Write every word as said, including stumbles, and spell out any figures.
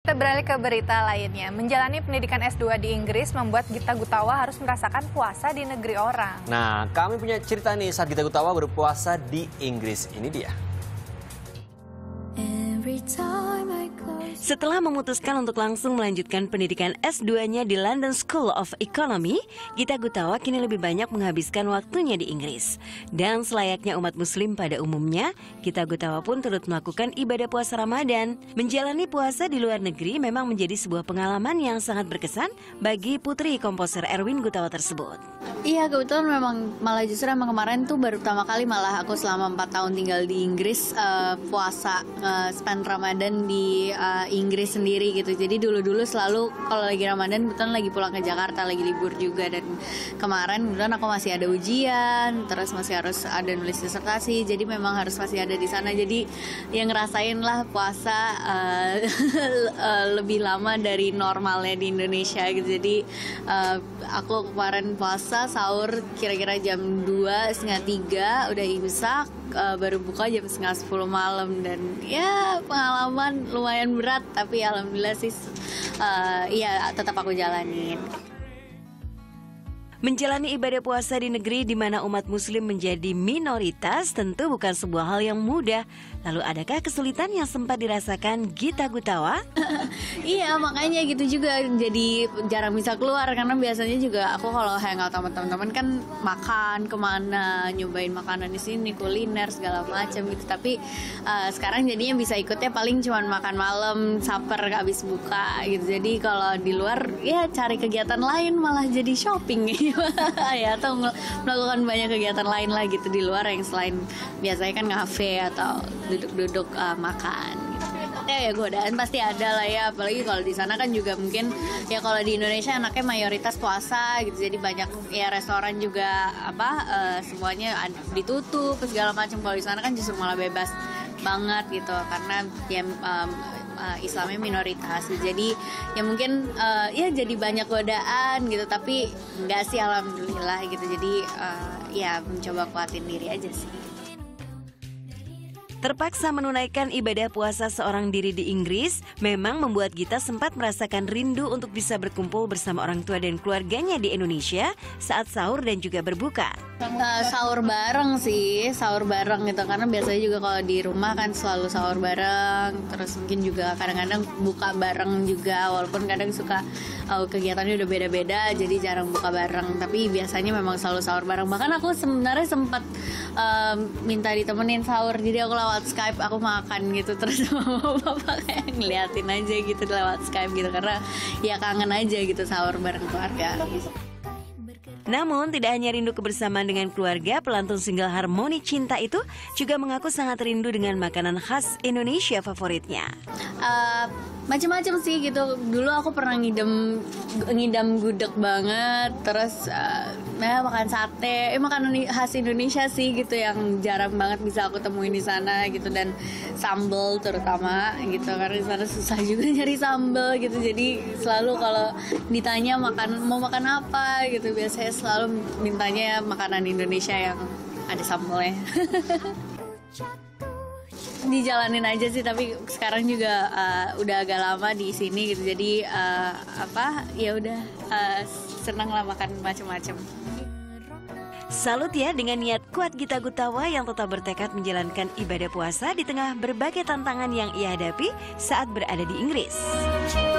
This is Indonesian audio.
Kita beralih ke berita lainnya. Menjalani pendidikan S dua di Inggris membuat Gita Gutawa harus merasakan puasa di negeri orang. Nah, kami punya cerita nih saat Gita Gutawa berpuasa di Inggris. Ini dia. Setelah memutuskan untuk langsung melanjutkan pendidikan S dua-nya di London School of Economy, Gita Gutawa kini lebih banyak menghabiskan waktunya di Inggris. Dan selayaknya umat muslim pada umumnya, Gita Gutawa pun turut melakukan ibadah puasa Ramadan. Menjalani puasa di luar negeri memang menjadi sebuah pengalaman yang sangat berkesan bagi putri komposer Erwin Gutawa tersebut. Iya, kebetulan memang malah justru emang kemarin tuh baru pertama kali malah aku selama empat tahun tinggal di Inggris uh, puasa uh, spend Ramadan di uh, Inggris sendiri gitu. Jadi dulu-dulu selalu kalau lagi Ramadan kebetulan lagi pulang ke Jakarta, lagi libur juga, dan kemarin kebetulan aku masih ada ujian, terus masih harus ada nulis disertasi, jadi memang harus masih ada di sana. Jadi yang ngerasain lah puasa uh, uh, lebih lama dari normalnya di Indonesia gitu. Jadi uh, aku kemarin puasa sahur kira-kira jam dua setengah tiga, udah imsak, uh, baru buka jam setengah sepuluh malam, dan ya pengalaman lumayan berat tapi alhamdulillah sih uh, ya tetap aku jalanin. Menjalani ibadah puasa di negeri di mana umat muslim menjadi minoritas tentu bukan sebuah hal yang mudah. Lalu adakah kesulitan yang sempat dirasakan Gita Gutawa? Iya, makanya gitu juga jadi jarang bisa keluar, karena biasanya juga aku kalau hangout sama teman-teman kan makan kemana, nyobain makanan di sini, kuliner segala macam gitu. Tapi uh, sekarang jadinya bisa ikutnya paling cuma makan malam, supper habis buka gitu. Jadi kalau di luar ya cari kegiatan lain, malah jadi shopping gitu. Ya, atau melakukan banyak kegiatan lain lah gitu di luar yang selain biasanya kan ngafe atau duduk-duduk uh, makan gitu. Ya, ya godaan pasti ada lah ya, apalagi kalau di sana kan juga mungkin ya kalau di Indonesia anaknya mayoritas puasa gitu, jadi banyak ya restoran juga apa uh, semuanya ditutup segala macam. Kalau di sana kan justru malah bebas banget gitu, karena ya um, Uh, Islamnya minoritas, jadi ya mungkin uh, ya jadi banyak godaan gitu, tapi enggak sih alhamdulillah gitu. Jadi uh, ya mencoba kuatin diri aja sih. Terpaksa menunaikan ibadah puasa seorang diri di Inggris memang membuat Gita sempat merasakan rindu untuk bisa berkumpul bersama orang tua dan keluarganya di Indonesia saat sahur dan juga berbuka. Uh, sahur bareng sih, sahur bareng gitu, karena biasanya juga kalau di rumah kan selalu sahur bareng, terus mungkin juga kadang-kadang buka bareng juga, walaupun kadang suka uh, kegiatannya udah beda-beda, jadi jarang buka bareng, tapi biasanya memang selalu sahur bareng. Bahkan aku sebenarnya sempat uh, minta ditemenin sahur, jadi aku lewat Skype aku makan gitu, terus mama papa kayak ngeliatin aja gitu lewat Skype gitu, karena ya kangen aja gitu sahur bareng keluarga. Namun tidak hanya rindu kebersamaan dengan keluarga, pelantun single Harmoni Cinta itu juga mengaku sangat rindu dengan makanan khas Indonesia favoritnya. Uh, macam-macam sih gitu. Dulu aku pernah ngidam ngidam gudeg banget, terus uh, nah, makan sate, eh makanan khas Indonesia sih gitu yang jarang banget bisa aku temuin di sana gitu, dan sambal terutama gitu, karena di sana susah juga nyari sambal gitu. Jadi selalu kalau ditanya makan mau makan apa gitu, biasanya selalu mintanya makanan Indonesia yang ada sambalnya. Dijalanin aja sih, tapi sekarang juga uh, udah agak lama di sini gitu, jadi uh, apa ya udah uh, senang lah makan macam-macam. Salut ya dengan niat kuat Gita Gutawa yang tetap bertekad menjalankan ibadah puasa di tengah berbagai tantangan yang ia hadapi saat berada di Inggris.